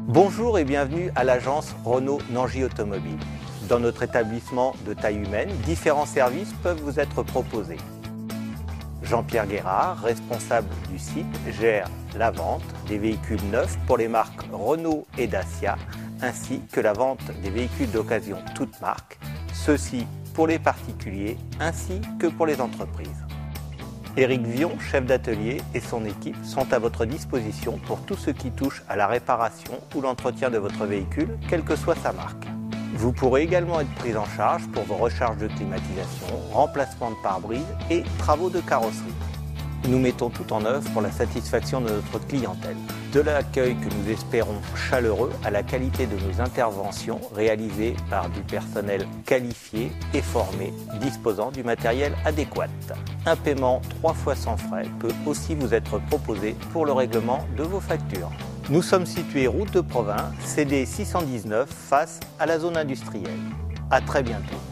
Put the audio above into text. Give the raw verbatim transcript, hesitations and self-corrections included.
Bonjour et bienvenue à l'agence Renault Nangy Automobile. Dans notre établissement de taille humaine, différents services peuvent vous être proposés. Jean-Pierre Guérard, responsable du site, gère la vente des véhicules neufs pour les marques Renault et Dacia, ainsi que la vente des véhicules d'occasion toutes marques, ceux-ci pour les particuliers ainsi que pour les entreprises. Éric Vion, chef d'atelier, et son équipe sont à votre disposition pour tout ce qui touche à la réparation ou l'entretien de votre véhicule, quelle que soit sa marque. Vous pourrez également être pris en charge pour vos recharges de climatisation, remplacement de pare-brise et travaux de carrosserie. Nous mettons tout en œuvre pour la satisfaction de notre clientèle. De l'accueil que nous espérons chaleureux à la qualité de nos interventions réalisées par du personnel qualifié et formé, disposant du matériel adéquat. Un paiement trois fois sans frais peut aussi vous être proposé pour le règlement de vos factures. Nous sommes situés route de Provins, C D six cent dix-neuf, face à la zone industrielle. À très bientôt.